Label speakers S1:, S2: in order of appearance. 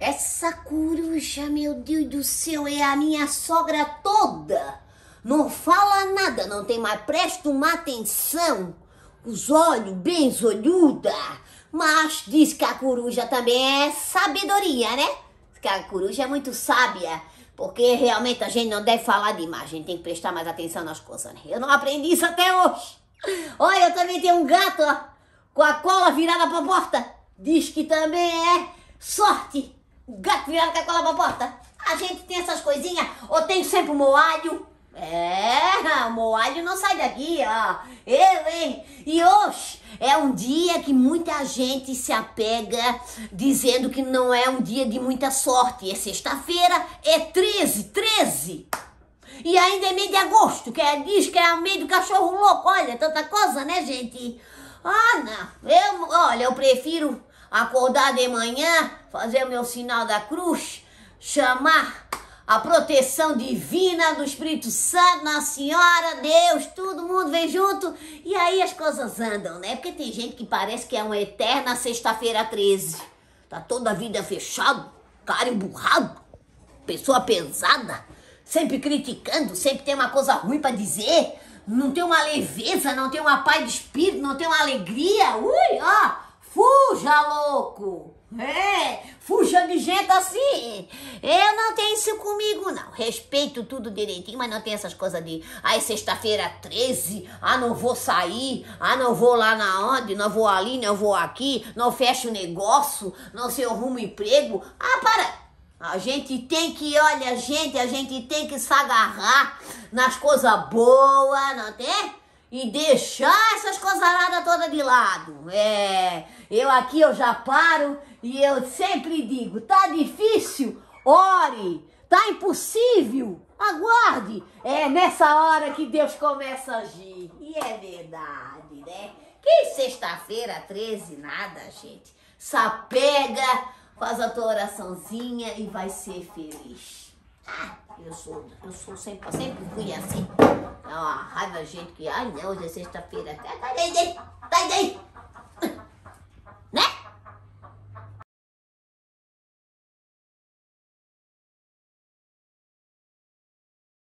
S1: Essa coruja, meu Deus do céu, é a minha sogra toda. Não fala nada, não tem mais, presta uma atenção. Os olhos bem olhuda. Mas diz que a coruja também é sabedoria, né? Diz que a coruja é muito sábia. Porque realmente a gente não deve falar demais, a gente tem que prestar mais atenção nas coisas, né? Eu não aprendi isso até hoje. Olha, eu também tenho um gato, ó, com a cola virada pra porta. Diz que também é sorte. O gato virado com a cola pra porta. A gente tem essas coisinhas, ou tem sempre o moalho. O moalho não sai daqui, ó. Eu, hein? E hoje é um dia que muita gente se apega dizendo que não é um dia de muita sorte. É sexta-feira, é 13. E ainda é mês de agosto, diz que é o mês do cachorro louco. Olha, tanta coisa, né, gente? Não. Eu prefiro acordar de manhã, fazer o meu sinal da cruz, chamar a proteção divina do Espírito Santo, Nossa Senhora, Deus, todo mundo vem junto e aí as coisas andam, né? Porque tem gente que parece que é uma eterna sexta-feira 13. Tá toda a vida fechado, cara emburrado, pessoa pesada, sempre criticando, sempre tem uma coisa ruim pra dizer, não tem uma leveza, não tem uma paz de espírito, não tem uma alegria. Fuja, louco! Fuja de gente assim. Eu não tenho isso comigo, não. Respeito tudo direitinho, mas não tem essas coisas de sexta-feira 13, não vou sair, não vou lá na onde, não vou ali, não vou aqui, não fecho o negócio, não sei, eu arrumo emprego. Para! A gente tem que, a gente tem que se agarrar nas coisas boas, não tem? E deixar essas coisaradas todas de lado. Eu já paro e eu sempre digo, tá difícil? Ore. Tá impossível? Aguarde. É nessa hora que Deus começa a agir. E é verdade, né? Que sexta-feira 13 nada, gente. Sapega, faz a tua oraçãozinha e vai ser feliz. Eu sempre fui assim. Dá uma raiva, gente, que, não, hoje é sexta-feira. Sai daí.